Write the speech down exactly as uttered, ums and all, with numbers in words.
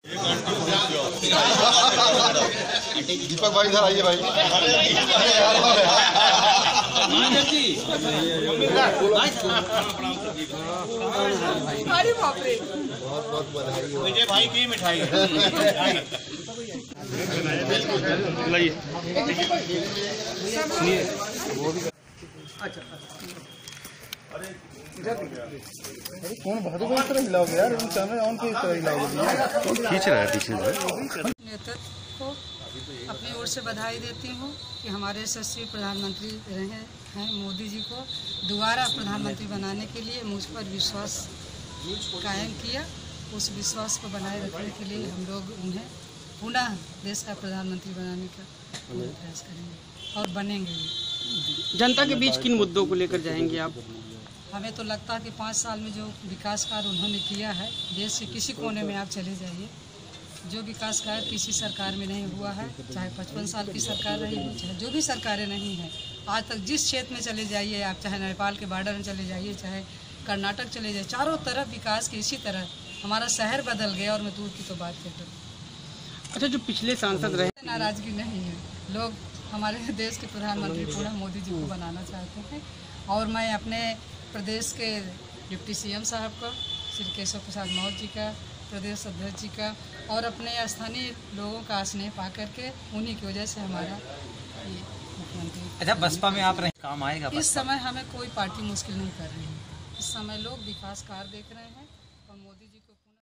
दीपक भाई इधर आइए भाई। बहुत बहुत बधाई हो विजय भाई की मिठाई। कौन भादो को इस तरह हिलाओगे यार, कैमरा ऑन पे इस तरह हिलाओगे, खींच रहा है पीछे से। नेतृत्व को अपनी ओर से बधाई देती हूँ कि हमारे यशस्वी प्रधानमंत्री रहे हैं मोदी जी को दोबारा प्रधानमंत्री बनाने के लिए मुझ पर विश्वास कायम किया। उस विश्वास को बनाए रखने के लिए हम लोग उन्हें पुनः देश का प्रधानमंत्री बनाने का प्रयास करेंगे और बनेंगे भी। जनता के बीच किन मुद्दों को लेकर जाएंगे आप? हमें तो लगता है कि पाँच साल में जो विकास कार्य उन्होंने किया है, देश के किसी कोने में आप चले जाइए, जो विकास कार्य किसी सरकार में नहीं हुआ है, चाहे पचपन साल की सरकार रही हो, चाहे जो भी सरकारें नहीं हैं, आज तक जिस क्षेत्र में चले जाइए आप, चाहे नेपाल के बॉर्डर में चले जाइए, चाहे कर्नाटक चले जाइए, चारों तरफ विकास की इसी तरह हमारा शहर बदल गया और मैं दूर की तो बात कर रही। अच्छा, जो पिछले सांसद रहे, नाराजगी नहीं है, लोग हमारे देश के प्रधानमंत्री पुनः मोदी जी को बनाना चाहते हैं और मैं अपने प्रदेश के डिप्टी सीएम साहब का, श्री केशव प्रसाद मौर्य जी का, प्रदेश अध्यक्ष जी का और अपने स्थानीय लोगों का स्नेह पा करके उन्हीं की वजह से हमारा ये मुख्यमंत्री। अच्छा, बसपा में आप रहे, काम आएगा? इस समय हमें कोई पार्टी मुश्किल नहीं कर रही है। इस समय लोग विकास कार्य देख रहे हैं।